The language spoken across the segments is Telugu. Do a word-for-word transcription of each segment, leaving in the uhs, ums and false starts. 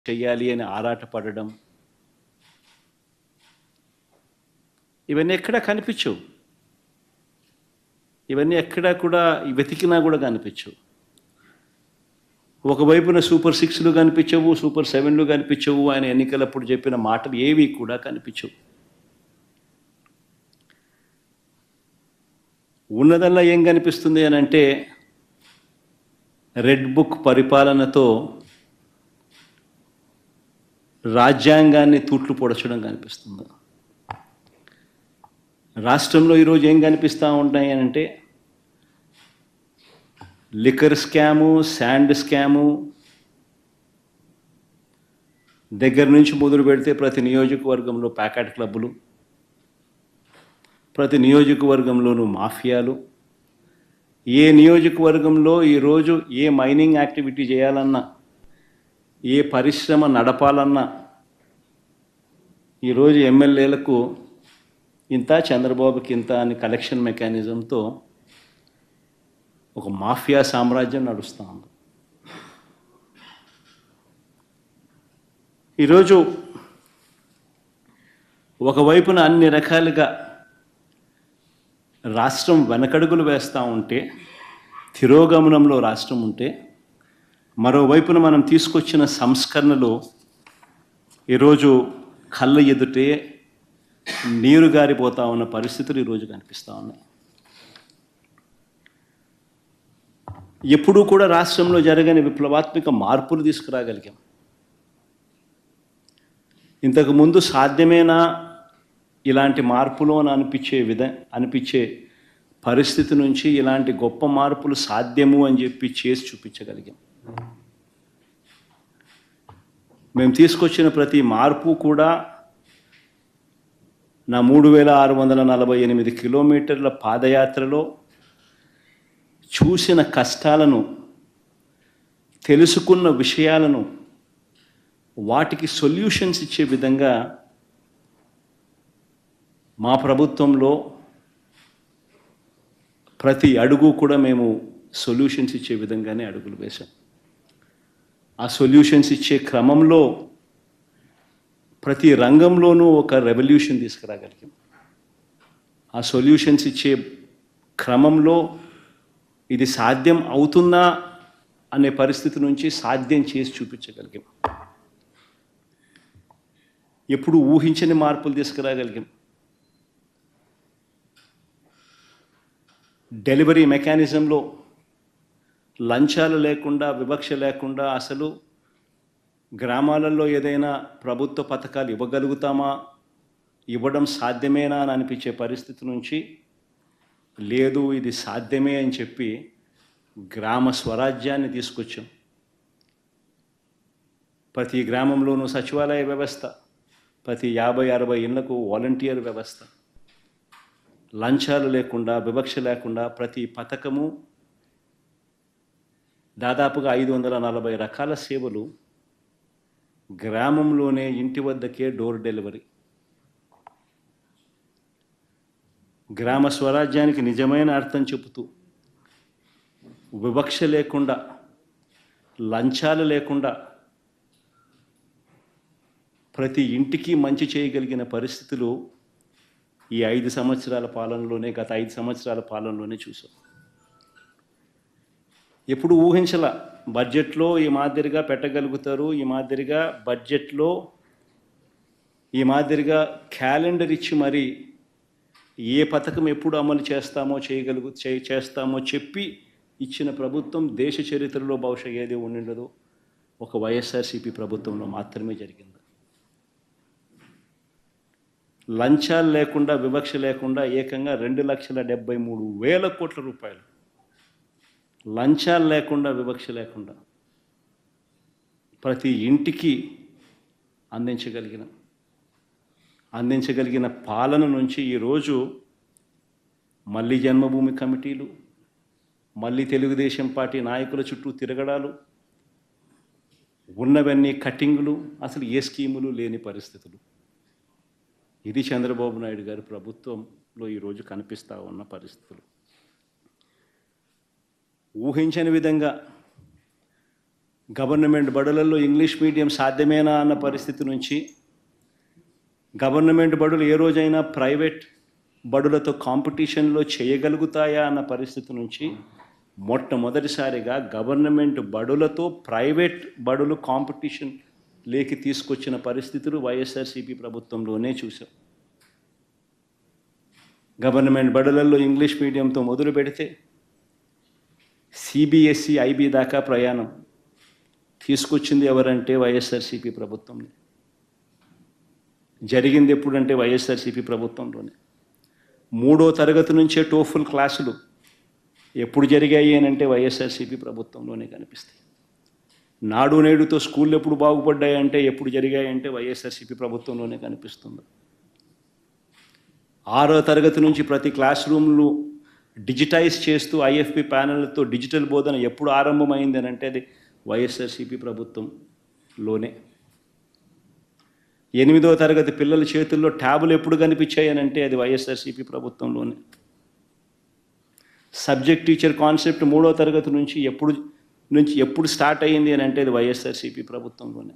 చెయ్యాలి అని ఆరాటపడడం ఇవన్నీ ఎక్కడా కనిపించవు. ఇవన్నీ ఎక్కడా కూడా వెతికినా కూడా కనిపించవు. ఒకవైపున సూపర్ సిక్స్లు కనిపించవు, సూపర్ సెవెన్లు కనిపించవు, ఆయన ఎన్నికలప్పుడు చెప్పిన మాటలు ఏవి కూడా కనిపించవు. ఉన్నదల్లా ఏం కనిపిస్తుంది అని అంటే రెడ్ బుక్ పరిపాలనతో రాజ్యాంగాన్ని తూట్లు పొడచడం కనిపిస్తుంది. రాష్ట్రంలో ఈరోజు ఏం కనిపిస్తూ ఉంటాయి అని అంటే లిక్కర్ స్కాము, శాండ్ స్కాము దగ్గర నుంచి మొదలు పెడితే ప్రతి నియోజకవర్గంలో ప్యాకెట్ క్లబ్బులు, ప్రతి నియోజకవర్గంలోనూ మాఫియాలు. ఏ నియోజకవర్గంలో ఈరోజు ఏ మైనింగ్ యాక్టివిటీ చేయాలన్నా, ఏ పరిశ్రమ నడపాలన్నా ఈరోజు ఎమ్మెల్యేలకు ఇంత, చంద్రబాబుకి ఇంత అని కలెక్షన్ మెకానిజంతో ఒక మాఫియా సామ్రాజ్యం నడుస్తూ ఉంది. ఈరోజు ఒకవైపున అన్ని రకాలుగా రాష్ట్రం వెనకడుగులు వేస్తూ ఉంటే, తిరోగమనంలో రాష్ట్రం ఉంటే, మరోవైపున మనం తీసుకొచ్చిన సంస్కరణలు ఈరోజు కళ్ళ ఎదుటే నీరు గారిపోతూ ఉన్న పరిస్థితులు ఈరోజు కనిపిస్తూ ఉన్నాయి. ఎప్పుడూ కూడా రాష్ట్రంలో జరగని విప్లవాత్మక మార్పులు తీసుకురాగలిగాం. ఇంతకుముందు సాధ్యమేనా ఇలాంటి మార్పులు అని అనిపించే విధ అనిపించే పరిస్థితి నుంచి ఇలాంటి గొప్ప మార్పులు సాధ్యము అని చెప్పి చేసి చూపించగలిగాం. మేము తీసుకొచ్చిన ప్రతి మార్పు కూడా నా మూడు వేల ఆరు వందల నలభై ఎనిమిది కిలోమీటర్ల పాదయాత్రలో చూసిన కష్టాలను, తెలుసుకున్న విషయాలను, వాటికి సొల్యూషన్స్ ఇచ్చే విధంగా మా ప్రభుత్వంలో ప్రతి అడుగు కూడా మేము సొల్యూషన్స్ ఇచ్చే విధంగానే అడుగులు వేశాం. ఆ సొల్యూషన్స్ ఇచ్చే క్రమంలో ప్రతి రంగంలోనూ ఒక రెవల్యూషన్ తీసుకురాగలిగాం. ఆ సొల్యూషన్స్ ఇచ్చే క్రమంలో ఇది సాధ్యం అవుతుందా అనే పరిస్థితి నుంచి సాధ్యం చేసి చూపించగలిగాం. ఎప్పుడు ఊహించని మార్పులు తీసుకురాగలిగాం. డెలివరీ మెకానిజంలో లంచాలు లేకుండా, వివక్ష లేకుండా అసలు గ్రామాలలో ఏదైనా ప్రభుత్వ పథకాలు ఇవ్వగలుగుతామా, ఇవ్వడం సాధ్యమేనా అని అనిపించే పరిస్థితి నుంచి లేదు, ఇది సాధ్యమే అని చెప్పి గ్రామ స్వరాజ్యాన్ని తీసుకొచ్చాం. ప్రతి గ్రామంలోనూ సచివాలయ వ్యవస్థ, ప్రతి యాభై అరవై ఇళ్లకు వాలంటీర్ వ్యవస్థ, లంచాలు లేకుండా, వివక్ష లేకుండా ప్రతి పథకము, దాదాపుగా ఐదు వందల నలభై రకాల సేవలు గ్రామంలోనే ఇంటి వద్దకే డోర్ డెలివరీ. గ్రామ స్వరాజ్యానికి నిజమైన అర్థం చెబుతూ వివక్ష లేకుండా, లంచాలు లేకుండా ప్రతి ఇంటికి మంచి చేయగలిగిన పరిస్థితులు ఈ ఐదు సంవత్సరాల పాలనలోనే, గత ఐదు సంవత్సరాల పాలనలోనే చూసాం. ఎప్పుడు ఊహించలా బడ్జెట్లో ఈ మాదిరిగా పెట్టగలుగుతారు, ఈ మాదిరిగా బడ్జెట్లో ఈ మాదిరిగా క్యాలెండర్ ఇచ్చి మరి ఏ పథకం ఎప్పుడు అమలు చేస్తామో చేయగలుగు చే చేస్తామో చెప్పి ఇచ్చిన ప్రభుత్వం దేశ చరిత్రలో బహుశా ఏది ఉండిండదో ఒక వైఎస్ఆర్సీపీ ప్రభుత్వంలో మాత్రమే జరిగింది. లంచాలు లేకుండా, వివక్ష లేకుండా ఏకంగా రెండు లక్షల డెబ్బై మూడు వేల కోట్ల రూపాయలు లంచాలు లేకుండా, వివక్ష లేకుండా ప్రతి ఇంటికి అందించగలిగిన అందించగలిగిన పాలన నుంచి ఈరోజు మళ్ళీ జన్మభూమి కమిటీలు, మళ్ళీ తెలుగుదేశం పార్టీ నాయకుల చుట్టూ తిరగడాలు, ఉన్నవన్నీ కట్టింగులు, అసలు ఏ స్కీములు లేని పరిస్థితులు. ఇది చంద్రబాబు నాయుడు గారి ప్రభుత్వంలో ఈరోజు కనిపిస్తూ ఉన్న పరిస్థితులు. ఊహించని విధంగా గవర్నమెంట్ బడులలో ఇంగ్లీష్ మీడియం సాధ్యమేనా అన్న పరిస్థితి నుంచి గవర్నమెంట్ బడులు ఏ రోజైనా ప్రైవేట్ బడులతో కాంపిటీషన్లో చేయగలుగుతాయా అన్న పరిస్థితి నుంచి మొట్టమొదటిసారిగా గవర్నమెంట్ బడులతో ప్రైవేట్ బడులు కాంపిటీషన్ లేకి తీసుకొచ్చిన పరిస్థితులు వైఎస్ఆర్సీపీ ప్రభుత్వంలోనే చూసాం. గవర్నమెంట్ బడులలో ఇంగ్లీష్ మీడియంతో మొదలు పెడితే సిబిఎస్ఈ ఐబీ దాకా ప్రయాణం తీసుకొచ్చింది ఎవరంటే వైఎస్ఆర్సీపీ ప్రభుత్వంలో. జరిగింది ఎప్పుడంటే వైఎస్ఆర్సీపీ ప్రభుత్వంలోనే. మూడో తరగతి నుంచే టోఫుల్ క్లాసులు ఎప్పుడు జరిగాయి అని అంటే వైఎస్ఆర్సీపీ ప్రభుత్వంలోనే కనిపిస్తాయి. నాడు నేడుతో స్కూళ్ళు ఎప్పుడు బాగుపడ్డాయంటే ఎప్పుడు జరిగాయంటే వైఎస్ఆర్సీపీ ప్రభుత్వంలోనే కనిపిస్తుంది. ఆరో తరగతి నుంచి ప్రతి క్లాస్ రూమ్లు డిజిటైజ్ చేస్తూ ఐఎఫ్పి ప్యానెళ్లతో డిజిటల్ బోధన ఎప్పుడు ఆరంభమైంది అని అంటే అది వైఎస్ఆర్సీపీ ప్రభుత్వంలోనే. ఎనిమిదో తరగతి పిల్లల చేతుల్లో ట్యాబులు ఎప్పుడు కనిపించాయని అంటే అది వైఎస్ఆర్సీపీ ప్రభుత్వంలోనే. సబ్జెక్ట్ టీచర్ కాన్సెప్ట్ మూడో తరగతి నుంచి ఎప్పుడు నుంచి ఎప్పుడు స్టార్ట్ అయ్యింది అని అంటే అది వైఎస్ఆర్సీపీ ప్రభుత్వంలోనే.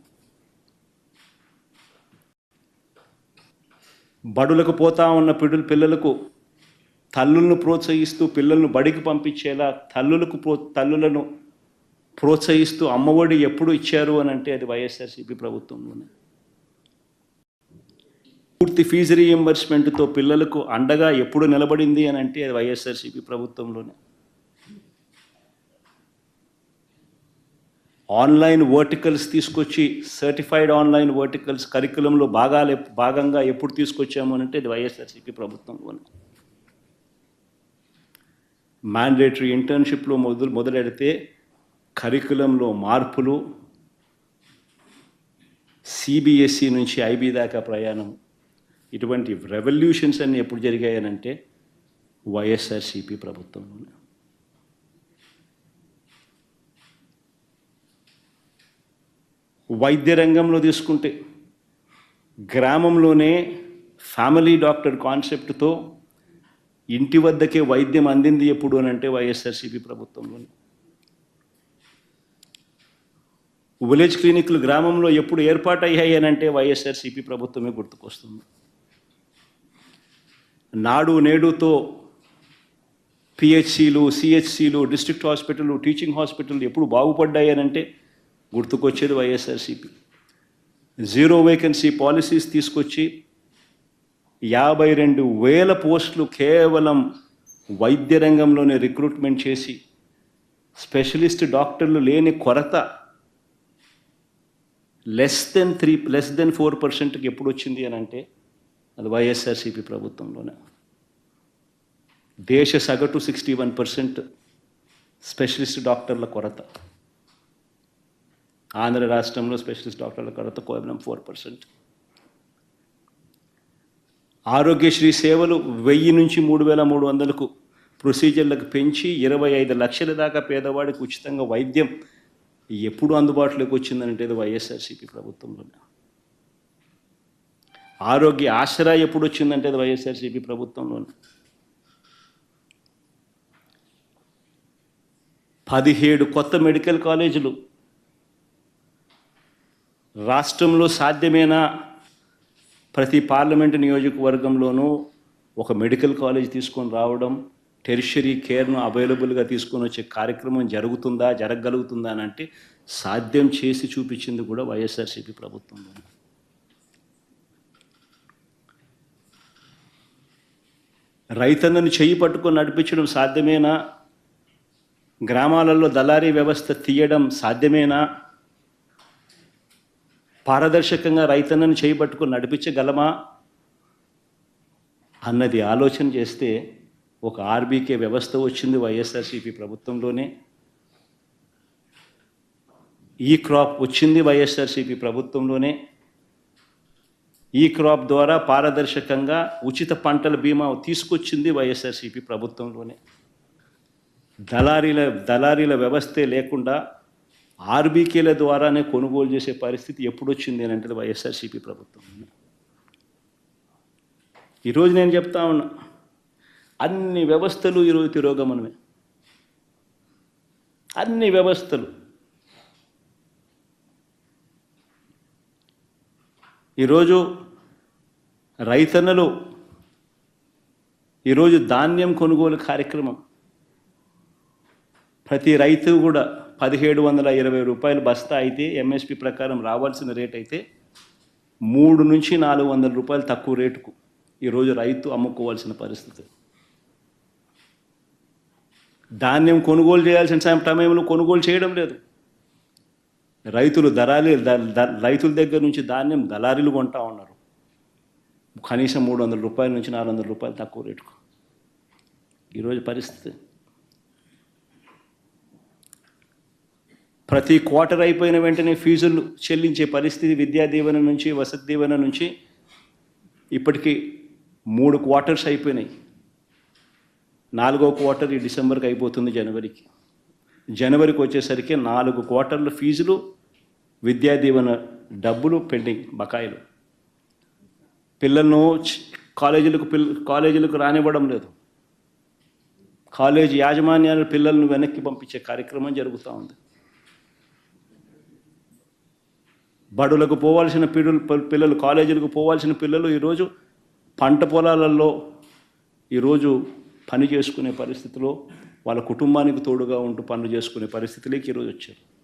బడులకు పోతా ఉన్న పిడుల పిల్లలకు తల్లులను ప్రోత్సహిస్తూ పిల్లలను బడికి పంపించేలా తల్లులకు ప్రో తల్లులను ప్రోత్సహిస్తూ అమ్మఒడి ఎప్పుడు ఇచ్చారు అని అంటే అది వైఎస్ఆర్సీపీ ప్రభుత్వంలోనే. పూర్తి ఫీజు రీఎంబర్స్మెంట్తో పిల్లలకు అండగా ఎప్పుడు నిలబడింది అని అంటే అది వైఎస్ఆర్సీపీ ప్రభుత్వంలోనే. ఆన్లైన్ వర్టికల్స్ తీసుకొచ్చి సర్టిఫైడ్ ఆన్లైన్ వర్టికల్స్ కరికులంలో భాగాలు భాగంగా ఎప్పుడు తీసుకొచ్చాము అని అంటే అది వైఎస్ఆర్సీపీ ప్రభుత్వంలోనే. మ్యాండేటరీ ఇంటర్న్షిప్లో మొదలు మొదలెడితే కరికులంలో మార్పులు, సిబిఎస్ఈ నుంచి ఐబీ దాకా ప్రయాణం, ఇటువంటి రెవల్యూషన్స్ అన్నీ ఎప్పుడు జరిగాయనంటే వైఎస్ఆర్సీపీ ప్రభుత్వంలోనే. వైద్య రంగంలో తీసుకుంటే గ్రామంలోనే ఫ్యామిలీ డాక్టర్ కాన్సెప్ట్తో ఇంటి వద్దకే వైద్యం అందింది ఎప్పుడు అని అంటే వైఎస్ఆర్సీపీ ప్రభుత్వంలోనే. విలేజ్ క్లినిక్లు గ్రామంలో ఎప్పుడు ఏర్పాటు అయ్యాయి అని అంటే వైఎస్ఆర్సీపీ ప్రభుత్వమే గుర్తుకొస్తుంది. నాడు నేడుతో పిహెచ్సిలు, సిహెచ్సిలు, డిస్ట్రిక్ట్ హాస్పిటల్, టీచింగ్ హాస్పిటల్ ఎప్పుడు బాగుపడ్డాయి అని అంటే గుర్తుకొచ్చేది వైఎస్ఆర్సీపీ. జీరో వేకెన్సీ పాలసీస్ తీసుకొచ్చి యాభై రెండు వేల పోస్టులు కేవలం వైద్య రంగంలోనే రిక్రూట్మెంట్ చేసి స్పెషలిస్ట్ డాక్టర్లు లేని కొరత less than three less than four పర్సెంట్కి ఎప్పుడు వచ్చింది అని అంటే అది వైఎస్ఆర్సీపీ ప్రభుత్వంలోనే. దేశ సగటు సిక్స్టీ వన్ పర్సెంట్ స్పెషలిస్ట్ డాక్టర్ల కొరత. ఆంధ్ర రాష్ట్రంలో స్పెషలిస్ట్ డాక్టర్ల కొరత కేవలం ఫోర్ పర్సెంట్. ఆరోగ్యశ్రీ సేవలు వెయ్యి నుంచి మూడు వేల మూడు వందలకు ప్రొసీజర్లకు పెంచి ఇరవై ఐదు లక్షల దాకా పేదవాడికి ఉచితంగా వైద్యం ఎప్పుడు అందుబాటులోకి వచ్చిందంటే అది వైఎస్ఆర్సీపీ ప్రభుత్వంలోనే. ఆరోగ్య ఆసరా ఎప్పుడు వచ్చిందంటే అది వైఎస్ఆర్సీపీ ప్రభుత్వంలోనే. పదిహేడు కొత్త మెడికల్ కాలేజీలు రాష్ట్రంలో సాధ్యమేనా? ప్రతి పార్లమెంటు నియోజకవర్గంలోనూ ఒక మెడికల్ కాలేజ్ తీసుకొని రావడం, టెరిషరీ కేర్ను అవైలబుల్గా తీసుకొని వచ్చే కార్యక్రమం జరుగుతుందా, జరగగలుగుతుందా అని అంటే సాధ్యం చేసి చూపించింది కూడా వైఎస్ఆర్సీపీ ప్రభుత్వంలో. రైతన్నను చెయ్యి పట్టుకొని నడిపించడం సాధ్యమేనా? గ్రామాలలో దళారీ వ్యవస్థ తీయడం సాధ్యమేనా? పారదర్శకంగా రైతన్నను చేయి పట్టుకొని నడిపించగలమా అన్నది ఆలోచన చేస్తే ఒక ఆర్బీకే వ్యవస్థ వచ్చింది వైఎస్ఆర్సీపీ ప్రభుత్వంలోనే. ఈ క్రాప్ వచ్చింది వైఎస్ఆర్సీపీ ప్రభుత్వంలోనే. ఈ క్రాప్ ద్వారా పారదర్శకంగా ఉచిత పంటల బీమా తీసుకొచ్చింది వైఎస్ఆర్సీపీ ప్రభుత్వంలోనే. దళారీల దళారీల వ్యవస్థే లేకుండా ఆర్బీకేల ద్వారానే కొనుగోలు చేసే పరిస్థితి ఎప్పుడు వచ్చింది అని అంటే వైఎస్ఆర్సీపీ ప్రభుత్వంలోనే. ఈరోజు నేను చెప్తా ఉన్నా, అన్ని వ్యవస్థలు ఈరోజు తిరోగమనమే. అన్ని వ్యవస్థలు ఈరోజు రైతన్నలు ఈరోజు ధాన్యం కొనుగోలు కార్యక్రమం ప్రతి రైతు కూడా పదిహేడు వందల ఇరవై రూపాయలు బస్తా అయితే ఎంఎస్పి ప్రకారం రావాల్సిన రేట్ అయితే మూడు నుంచి నాలుగు వందల రూపాయలు తక్కువ రేటుకు ఈరోజు రైతు అమ్ముకోవాల్సిన పరిస్థితి. ధాన్యం కొనుగోలు చేయాల్సిన సమయంలో కొనుగోలు చేయడం లేదు. రైతులు దళారీ రైతుల దగ్గర నుంచి ధాన్యం దళారీలు కొంటా ఉన్నారు కనీసం మూడు వందల రూపాయల నుంచి నాలుగు వందల రూపాయలు తక్కువ రేటుకు. ఈరోజు పరిస్థితి ప్రతి క్వార్టర్ అయిపోయిన వెంటనే ఫీజులు చెల్లించే పరిస్థితి. విద్యా దీవెన నుంచి వసతి దీవెన నుంచి ఇప్పటికీ మూడు క్వార్టర్స్ అయిపోయినాయి. నాలుగో క్వార్టర్ ఈ డిసెంబర్కి అయిపోతుంది, జనవరికి. జనవరికి వచ్చేసరికి నాలుగు క్వార్టర్ల ఫీజులు, విద్యా దీవెన డబ్బులు పెండింగ్ బకాయిలు. పిల్లలను కాలేజీలకు పిల్ల కాలేజీలకు రానివ్వడం లేదు. కాలేజీ యాజమాన్యాలు పిల్లలను వెనక్కి పంపించే కార్యక్రమం జరుగుతూ ఉంది. బడులకు పోవాల్సిన పిల్లలు పిల్లలు కాలేజీలకు పోవాల్సిన పిల్లలు ఈరోజు పంట పొలాలలో ఈరోజు పని చేసుకునే పరిస్థితిలో వాళ్ళ కుటుంబానికి తోడుగా ఉంటూ పనులు చేసుకునే పరిస్థితిలోకి ఈరోజు వచ్చారు.